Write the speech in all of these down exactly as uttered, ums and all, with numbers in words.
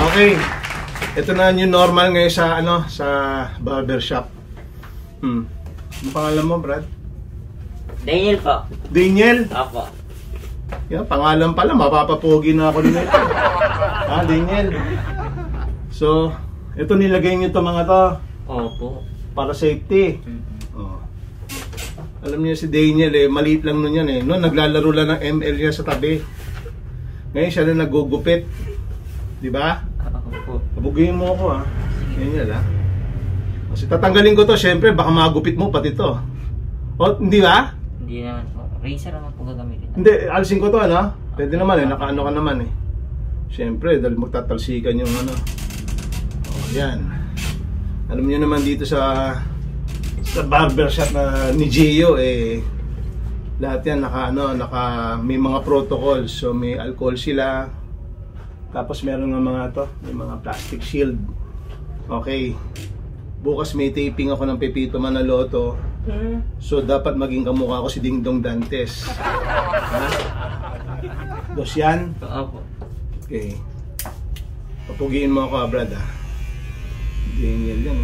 Okay. Ito na yung normal ngayon sa ano sa barbershop. Hmm. Ano pangalan mo, Brad? Daniel po. Daniel? Opo. Yeah, pangalan pala, mapapapogi na ako nito. Ah, Daniel. So, ito nilagay niyo to mga to. Opo. Para safety. Oh. Alam niyo si Daniel eh, maliit lang nun yan eh. Noon naglalaro lang ng M L niya sa tabi. Ngayon siya na nagugupit. Di ba? Opo. Abugayin mo ako ah. Daniel ah. Kasi tatanggalin ko to, syempre baka magupit mo pati to. O, hindi ba? Hindi naman po. Razor naman po gagamitin. Hindi, alisin ko to ano. Pwede naman eh, nakaano ka naman eh. Syempre, dahil magtatalsikan yung ano. O, yan. Alam niyo naman dito sa sa barbershop na ni Gio eh lahat yan naka ano, naka may mga protocols. So may alcohol sila. Tapos meron ng mga to, may mga plastic shield. Okay. Bukas may taping ako ng Pepito Manaloto. So dapat maging kamukha ko si Ding Dong Dantes. Ha? Dos yan? Opo. Okay. Papugiin mo ako, Brad ha. Ganyan yan.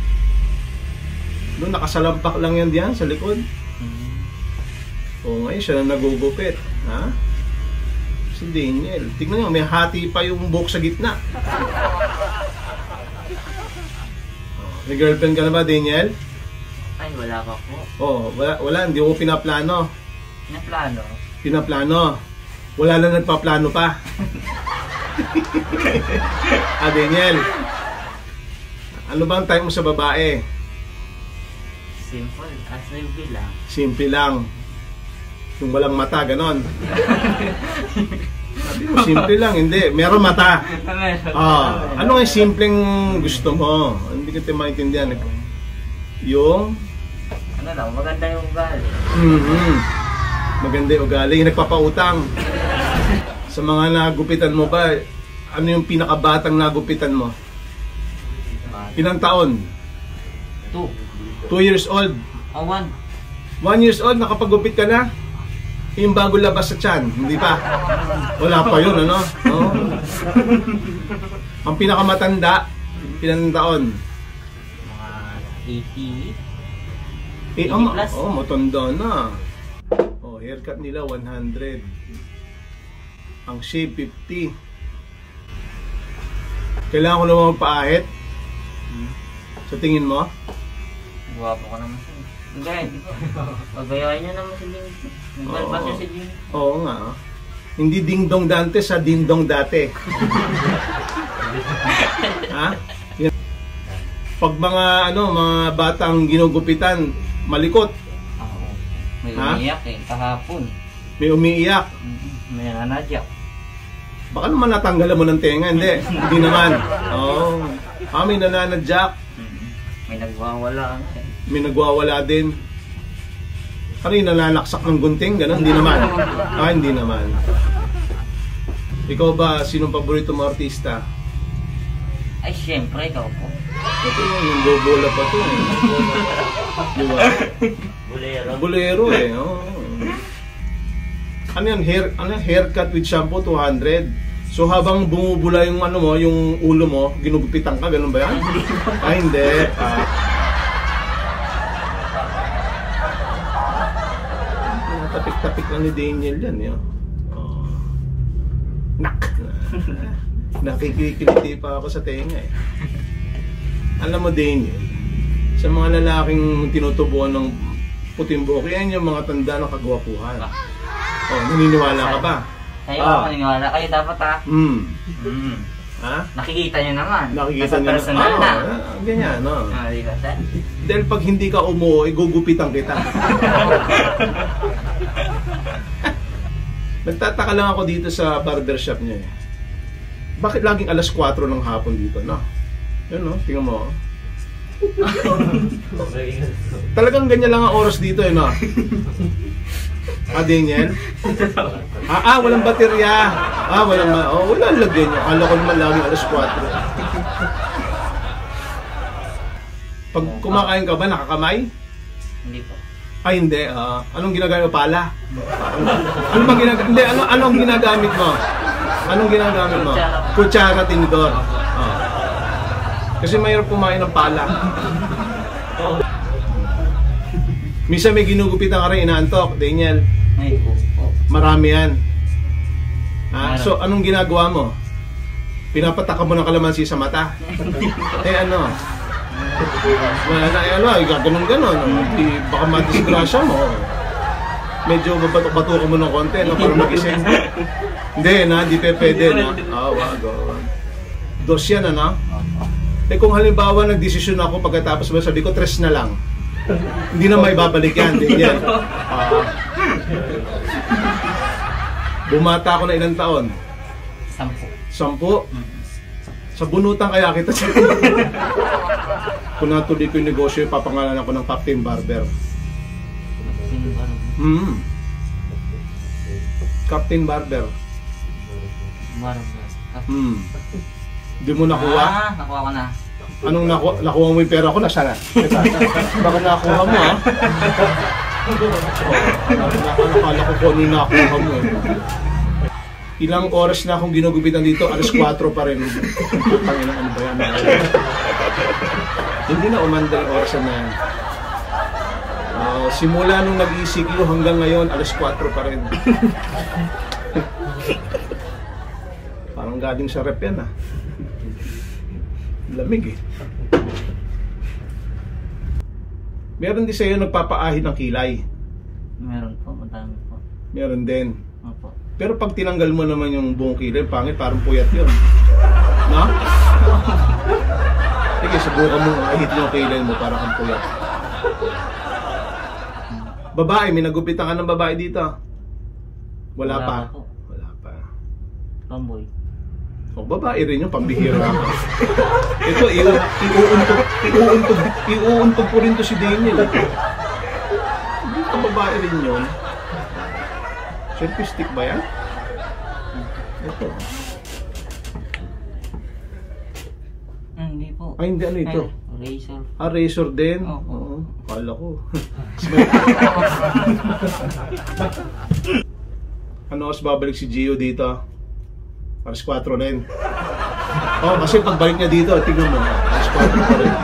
Doon nakasalampak lang yan diyan sa likod. O ngayon siya na nagugupit. Ha? Si Daniel. Tignan nyo, may hati pa yung buhok sa gitna. Oh, may girlfriend ka na ba, Daniel? Ay, wala pa po. Oh, wala, wala. Hindi ko pinaplano. Pinaplano? Pinaplano. Wala lang nagpaplano pa. Ah, Daniel. Ano ba ang type mo sa babae? Simple. Ah, simple lang. Simple lang. Yung walang mata, ganon. Sabi mo, simple lang. Hindi, meron mata. Ah, ano yung simpleng gusto mo? Hindi ko maintindihan. Yung? Ano lang, maganda yung ugali. Mm-hmm. Maganda yung ugali. Yung nagpapautang. Sa mga nagupitan mo ba, ano yung pinakabatang nagupitan mo? Ilang taon? Two. Two years old. Oh, one. One years old, nakapagupit ka na? Yung bago labas sa tiyan, hindi pa? Wala pa yun, ano? Oh. Ang pinakamatanda, ilang taon? Mga eighty. Eh, eighty oh, plus. oh, matanda na. Oh, haircut nila one hundred. Ang shave fifty. Kailangan ko naman paahit. Sa tingin mo? Guwapo ka naman siya. Hindi, hindi po. Pagayain niya naman si Ding. Nagbalbas niya si Ding. Oo nga. Oh. Hindi Ding Dong Dante sa Ding Dong Date. Ha? Yan. Pag mga ano, mga batang ginugupitan, malikot. Oo. May Ha? umiiyak eh, kahapon. May umiiyak. May nanadyak. Baka naman natanggalan mo ng tenga, hindi. Hindi naman. Oo. Oh. Ah, may nananadyak. May nagwawala nga eh. May nagwawala din. Ano yung nalalaksak ng gunting? Ganon? Hindi naman. Ah, hindi naman. Ikaw ba, sinong paborito mo artista? Ay, syempre, ikaw po. Ito yun, yung bobola pa to eh. Diba? Bolero. Bolero eh. Oh. Ano yan? Hair, ano, haircut with shampoo, two hundred. So habang bumubula yung ano mo, yung ulo mo, ginugupitan ka, ganun ba yan? Ay, hindi. Ah. Tapik-tapik lang ni Daniel yan, yun. Oh. Nak! Nakikikiliti pa ako sa tenga eh. Alam mo, Daniel, sa mga lalaking tinutubuan ng puting buhok, yan yung mga tanda ng kagwapuhan. Oh, naniniwala ka ba? Kayo Ah. ako naniniwala. Kayo dapat ha. Hmm. Mm. Ha? Nakikita nyo naman. Nakikita Nasa niyo personal na. na. Ah, ganyan, no? Ah, di ba, sir? Dahil pag hindi ka umuwi, gugupitan kita. Nagtataka lang ako dito sa barbershop niya eh. Bakit laging alas kwatro ng hapon dito, no? Yun, no? Tingnan mo. Talagang ganyan lang ang oras dito, eh, no? Ah, Daniel? Ah, ah, walang baterya. Ah, walang, oh, walang lagyan niya. Akala ko naman laging alas kwatro. Pag kumakain ka ba, nakakamay? Hindi po. Ay, hindi. Uh, anong ginagamit mo? Pala? Ano bang ginagamit? Hindi, ano, anong ginagamit mo? Anong ginagamit mo? Kutsara, tinidor. Oh. Kasi mayroon kumain ng pala. Minsan may ginugupitan ka rin, inaantok, Daniel. Ay, po. Marami yan. Ah, so, anong ginagawa mo? Pinapataka mo ng kalamansi sa mata. Eh ano? Wala na, eh, ano, gaganon-ganon. Di, baka madisgrasya mo. Medyo babatok-batukan mo ng konti, no, para magising. Hindi, na, di pe pwede, na. Ah, wag, wag. Dos yan, ano? Eh kung halimbawa nagdesisyon ako pagkatapos mo, sabi ko, tres na lang. Hindi na may babalik yan, din yan. Uh, bumata ako na ilang taon? Sampo. Sampo? Sa bunutan kaya kita. Kung natuloy ko yung negosyo, papangalan ako ng Captain Barber. Captain Barber. Hmm. Captain Barber. Barber. Hmm. Hindi mo nakuha? Ah, nakuha ko na. Anong nakuha? Nakuha mo yung pera ko? Nasaan na? Baka nakuha mo, ha? Nakakala ko kung ano yung nakuha mo, eh. Ilang oras na akong ginugupitan dito, alas kwatro pa rin. Putang ina, ano ba yan? Hindi na umanda yung oras na yan. Uh, simula nung nag-E C Q hanggang ngayon, alas kwatro pa rin. Parang galing sa rep yan, ah. Lamig, eh. Meron din sa'yo nagpapaahid ng kilay. Meron po, madami po. Meron din. Opo. Pero pag tinanggal mo naman yung buong kilay, pangit, parang puyat yun. No? Sige, subukan mo ahitin yung kilay mo para kang puyat. Babae, may nagupitan ka ng babae dito? Wala, Wala pa? pa Wala pa. Tomboy. O, babae rin yung pambihira ka. Ito, iuuntog, iuuntog, iuuntog po rin to si Daniel. Hindi ka babae rin yun. Selfie stick ba yan? Ito. Hmm, hindi po. Ay, hindi. Ano ito? Ay, razor. Ah, razor din? Oo. Oo. Kala ko. Ano, mas babalik si Gio dito? Alas kwatro rin. Oh, kasi pagbalik niya dito, tignan mo. Alas kwatro pa rin.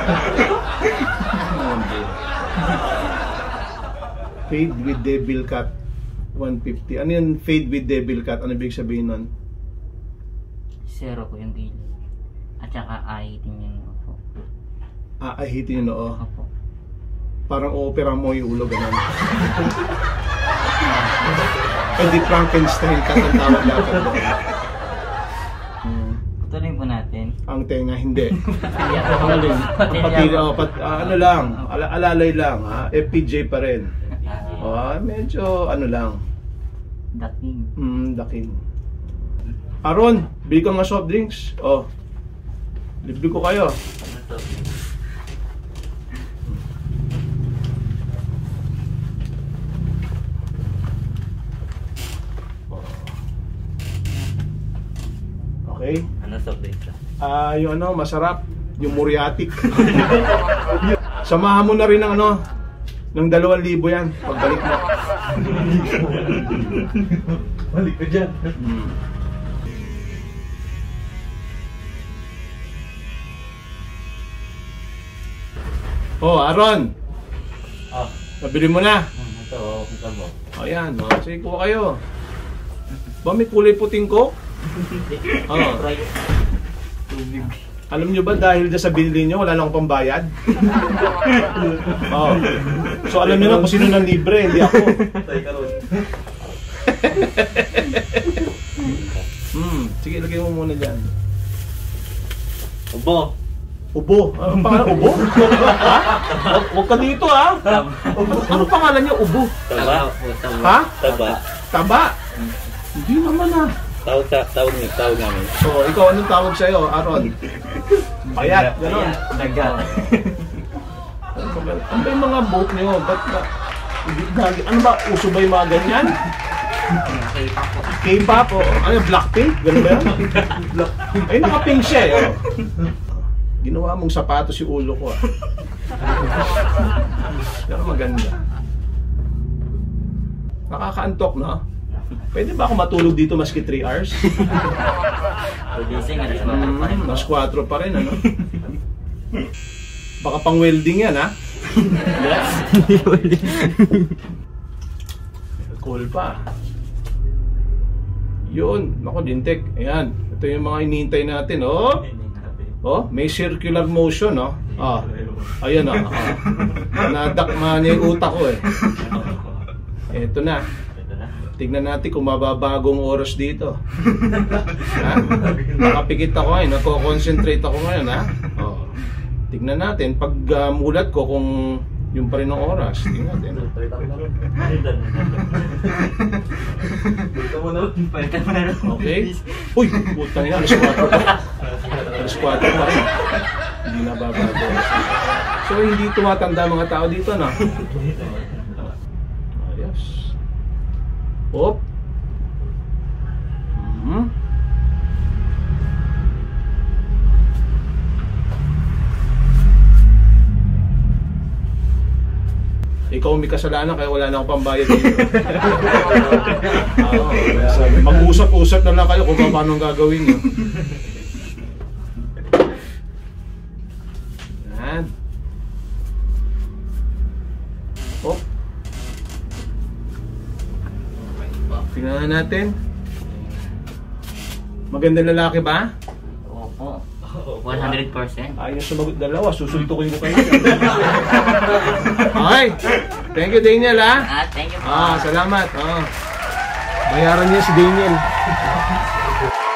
Fade with devil cut. one fifty. Ano yun, fade with devil cut? Ano ibig sabihin nun? Zero po yung gilid. At saka ahitin yung noo po. Ah, ahitin yung noo. Opo. Parang opera mo yung ulo, ganun. Pwede Frankenstein cut ang tawag natin. Hmm. Tuloy po natin. Ang tenga, hindi. Patilya po. Ang alin? Ang patilya, oh, pat, ah, ano lang, ala alalay lang, ha? F P J pa rin. Oh, ah, medyo ano lang. Dating. Hmm, daking. Aron, bili ka nga soft drinks. Oh. Libre ko kayo. Ano to? Okay. Ano soft drinks? Ah, yung ano, masarap. Yung muriatic. Samahan mo na rin ng ano, ng dalawang libo yan. Pagbalik mo. Balik ka dyan. Hmm. Oh, Aaron. Ah, Nabili mo na. ito, oh, kita mo. O yan, o. Sige, kuha kayo. Ba may kulay puting coke? Oo. Right. Tubig. Alam nyo ba dahil dyan sa binili nyo, wala lang akong pambayad? Oo. So alam nyo na kung sino nang libre, hindi ako. Tay ka ron. Hmm, sige, lagay mo muna dyan. Ubo. Ubo. Anong pangalan? Ubo? Ha? Huwag huwag ka dito, ha? Anong pangalan niya? Ubo. Taba. Ha? Taba. Taba? Hindi naman, ha? Tawag sa, tawag niyo, tawag namin. So, ikaw anong tawag sa'yo, Aaron? Bayat, gano'n. Daga. Ano ba yung mga boat niyo? Ba't ba? Ano ba? Uso ba yung mga ganyan? K-pop po. K-pop o ano, Blackpink? Ganun ba yan? Ay, naka-pink siya eh. Oh. Ginawa mong sapatos si ulo ko, ah. Pero maganda. Nakakaantok, no? Pwede ba ako matulog dito maski three hours? Gising, alas kwatro pa rin. Mm, mas kwatro pa rin, ano? Baka pang welding yan, ha? Yes? Cool pa. Yun, naku, Dintek. Ayan, ito yung mga inihintay natin, oh. Oh, may circular motion, oh. Ah, ayan, oh. Ah. Nadakma niya yung utak ko, eh. Ito na. Tignan natin kung mababagong oras dito. Ha? Nakapikit ako ngayon, nako-concentrate ako ngayon, ha? Oh. Tignan natin, pag uh, mulat ko kung yung pa rin ang oras. Tignan natin. Okay? Uy, putang ina, alas kwatro pa. Alas kwatro pa rin. Hindi na babago. So, hindi tumatanda mga tao dito, no? Ayos. Op. Hmm. Ikaw may kasalanan kaya wala na akong pambayad dito. Oh, mag-usap-usap na lang kayo kung paano gagawin nyo. Yan. Oh. Tingnan natin. Magandang lalaki ba? Opo. one hundred percent. Ayaw na sumagot dalawa, susuntukin ko kayo. Okay. Thank you, Daniel, ha? Ah, thank you po. Ah, salamat. Ah. Bayaran niya si Daniel.